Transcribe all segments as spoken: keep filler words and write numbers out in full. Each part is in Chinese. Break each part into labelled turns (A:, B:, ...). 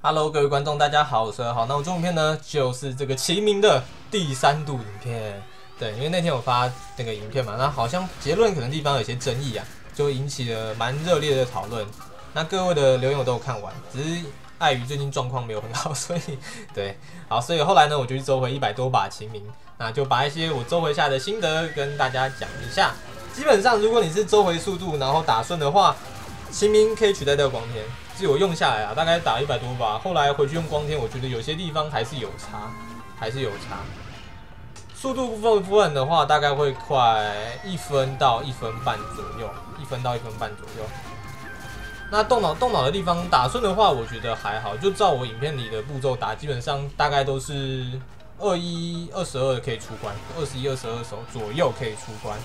A: Hello，各位观众，大家好，我是二号。那我这部影片呢，就是这个齐名的第三度影片。对，因为那天我发那个影片嘛，那好像结论可能地方有些争议啊，就引起了蛮热烈的讨论。那各位的留言我都有看完，只是碍于最近状况没有很好，所以对，好，所以后来呢，我就去周回一百多把齐名，那就把一些我周回下的心得跟大家讲一下。基本上，如果你是周回速度然后打顺的话，齐名可以取代掉光天。是我用下来啊，大概打一百多把，后来回去用光天，我觉得有些地方还是有差，还是有差。速度部分部分的话，大概会快一分到一分半左右，一分到一分半左右。那动脑动脑的地方打顺的话，我觉得还好，就照我影片里的步骤打，基本上大概都是二一、二十二可以出关，二十一、二十二手左右可以出关。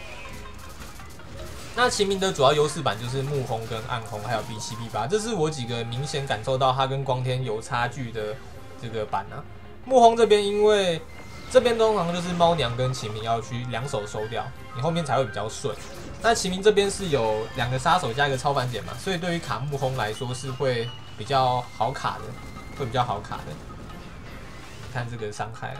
A: 那齐名的主要优势版就是木轰跟暗轰，还有 B 七 B 八，这是我几个明显感受到它跟光天有差距的这个版啊。木轰这边因为这边通常就是猫娘跟齐名要去两手收掉，你后面才会比较顺。那齐名这边是有两个杀手加一个超反减嘛，所以对于卡木轰来说是会比较好卡的，会比较好卡的。看这个伤害，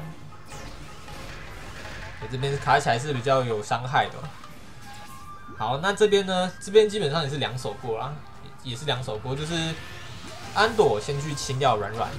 A: 这边卡起来是比较有伤害的。好，那这边呢？这边基本上也是两手过啦，也是两手过，就是安朵先去清掉软软，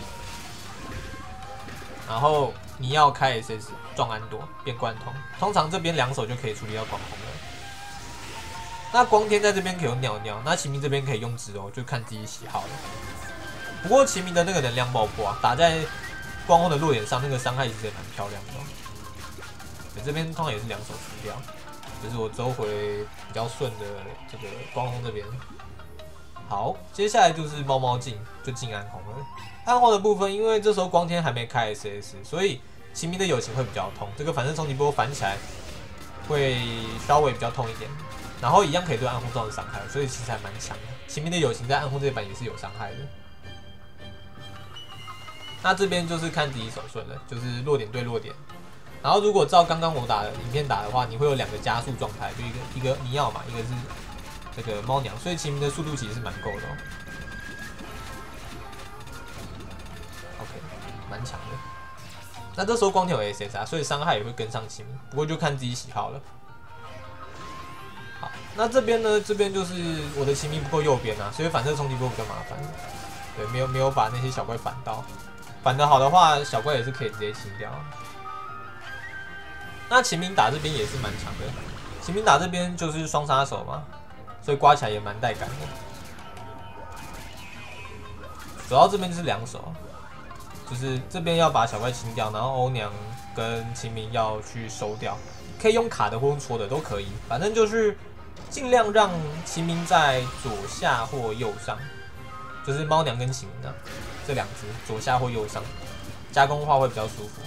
A: 然后你要开 S S 撞安朵变贯通，通常这边两手就可以处理掉光红了。那光天在这边可以用尿尿，那齐名这边可以用直哦，就看自己喜好了。不过齐名的那个能量爆破啊，打在光轰的落点上，那个伤害其实也蛮漂亮的、哦。对，这边通常也是两手出掉。就是我周回比较顺的这个光轰这边，好，接下来就是猫猫进就进暗轰了。暗轰的部分，因为这时候光天还没开 S S， 所以齐名的友情会比较痛。这个反射冲击波反起来会稍微比较痛一点，然后一样可以对暗轰造成伤害，所以其实还蛮强的。齐名的友情在暗轰这版也是有伤害的。那这边就是看自己手顺了，就是落点对落点。然后，如果照刚刚我打的影片打的话，你会有两个加速状态，就一个一个尼奥嘛，一个是这个猫娘，所以齐名的速度其实是蛮够的、哦。OK， 蛮强的。那这时候光天有 S S 啊，所以伤害也会跟上齐名，不过就看自己喜好了。好，那这边呢，这边就是我的齐名不够右边啊，所以反射冲击波比较麻烦。对，没有没有把那些小怪反到，反得好的话，小怪也是可以直接清掉。那齐名打这边也是蛮强的，齐名打这边就是双杀手嘛，所以刮起来也蛮带感的。主要这边就是两手，就是这边要把小怪清掉，然后欧娘跟齐名要去收掉，可以用卡的或用戳的都可以，反正就是尽量让齐名在左下或右上，就是猫娘跟齐名啊这两只左下或右上，加工的话会比较舒服。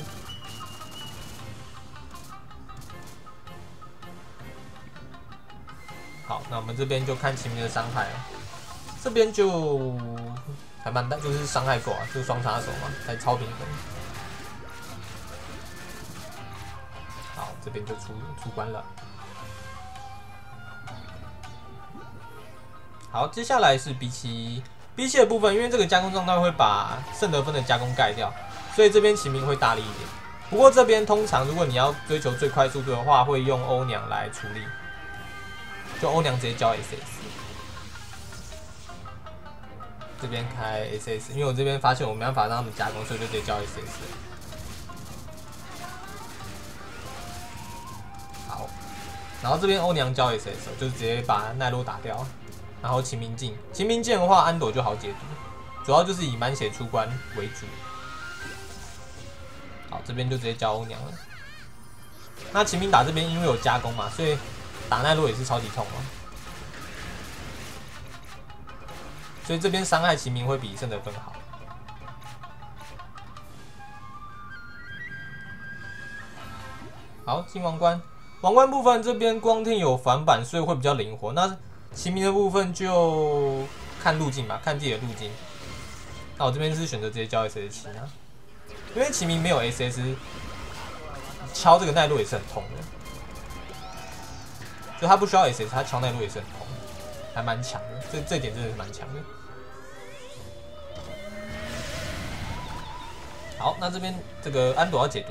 A: 好，那我们这边就看齐名的伤害啊，这边就还蛮大，就是伤害够啊，就双杀手嘛，才超平分。好，这边就出出关了。好，接下来是 B 七 B 七的部分，因为这个加工状态会把圣得分的加工盖掉，所以这边齐名会大力一点。不过这边通常如果你要追求最快速度的话，会用欧娘来处理。就欧娘直接交 S S， 这边开 S S， 因为我这边发现我没办法让他们加工，所以就直接交 S S。好，然后这边欧娘交 S S， 就是直接把奈落打掉，然后齐名进，齐名进的话，安朵就好解读，主要就是以满血出关为主。好，这边就直接交欧娘了。那齐名打这边因为有加工嘛，所以打奈落也是超级痛哦，所以这边伤害齐名会比圣得分好。好，进王冠，王冠部分这边光天有反版，所以会比较灵活。那齐名的部分就看路径吧，看自己的路径。那我这边是选择直接交 S S 七啊，因为齐名没有 S S， 敲这个奈落也是很痛的。就他不需要 S S， 他敲奈落也是很痛，还蛮强的。这这点真的是蛮强的。 好，那这边这个安朵要解毒。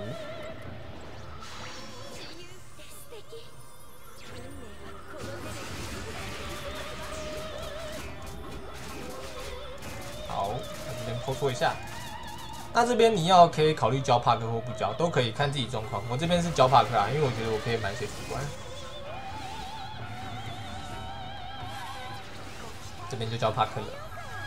A: 好，那这边抛出一下。那这边你要可以考虑交帕克或不交，都可以看自己状况。我这边是交帕克啊，因为我觉得我可以满血出关。这边就交帕克了。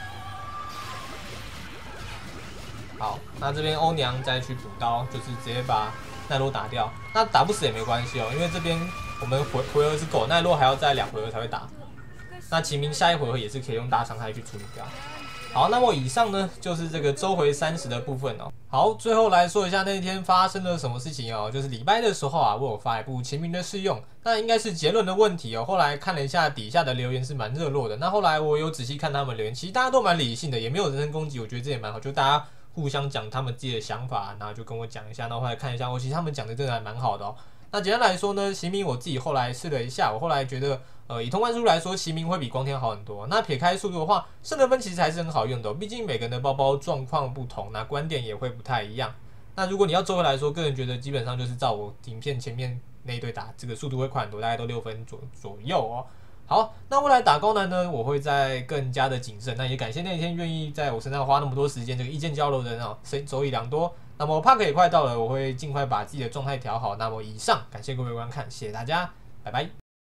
A: 好，那这边欧娘再去补刀，就是直接把奈落打掉。那打不死也没关系哦，因为这边我们回回合是够，奈落还要再两回合才会打。那齐明下一回合也是可以用大伤害去处理掉。好，那么以上呢就是这个周回三十的部分哦。好，最后来说一下那天发生了什么事情哦。就是礼拜的时候啊，我有发一部齐明的试用，那应该是杰伦的问题哦。后来看了一下底下的留言是蛮热络的，那后来我有仔细看他们留言，其实大家都蛮理性的，也没有人身攻击，我觉得这也蛮好，就大家互相讲他们自己的想法，然后就跟我讲一下，然后后来看一下，我其实他们讲的真的还蛮好的哦。那简单来说呢，齐明我自己后来试了一下，我后来觉得，呃，以通关速度来说，齐明会比光天好很多。那撇开速度的话，圣德芬其实还是很好用的、哦，毕竟每个人的包包状况不同，那观点也会不太一样。那如果你要周回来说，个人觉得基本上就是照我影片前面那一堆打，这个速度会快很多，大概都六分左左右哦。好，那未来打高难呢，我会再更加的谨慎。那也感谢那一天愿意在我身上花那么多时间，这个意见交流的人哦，手艺良多。那么 Park 也快到了，我会尽快把自己的状态调好。那么以上，感谢各位观看，谢谢大家，拜拜。